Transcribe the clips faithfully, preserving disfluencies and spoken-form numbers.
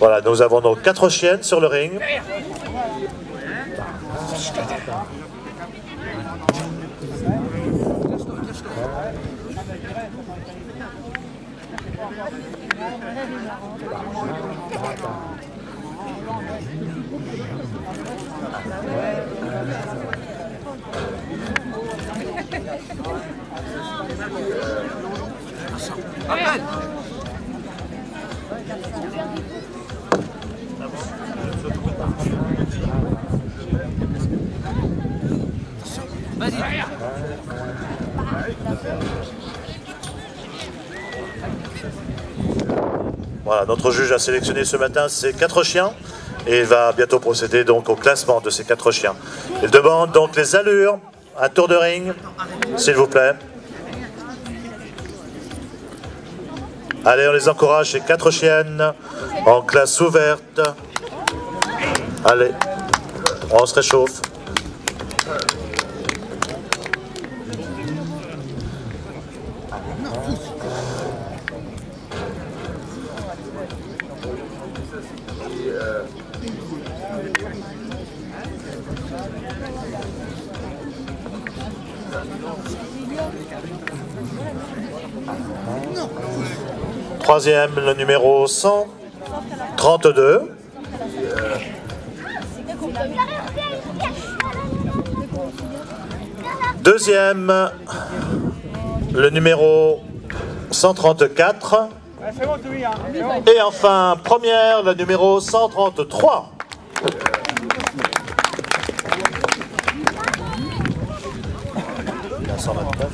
Voilà, nous avons donc quatre chiennes sur le ring. Voilà, notre juge a sélectionné ce matin ces quatre chiens et il va bientôt procéder donc au classement de ces quatre chiens. Il demande donc les allures, un tour de ring, s'il vous plaît. Allez, on les encourage, ces quatre chiennes en classe ouverte. Allez, on se réchauffe. Troisième, le numéro cent trente-deux. Deuxième, le numéro cent trente-quatre. Et enfin, première, le numéro cent trente-trois. cent vingt-neuf.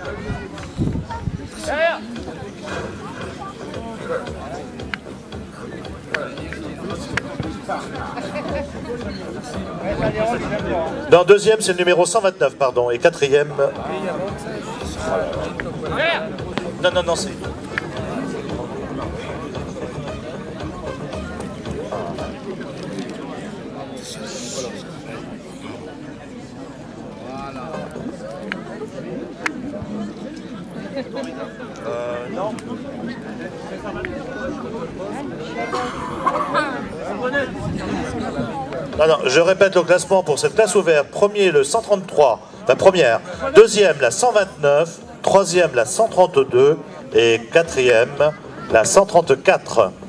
Non, deuxième, c'est le numéro cent vingt-neuf, pardon. Et quatrième... Non, non, non, c'est... Euh, non. Non, non, je répète le classement pour cette classe ouverte. Premier, le cent trente-trois, la première. Deuxième, la cent vingt-neuf. Troisième, la cent trente-deux. Et quatrième, la cent trente-quatre.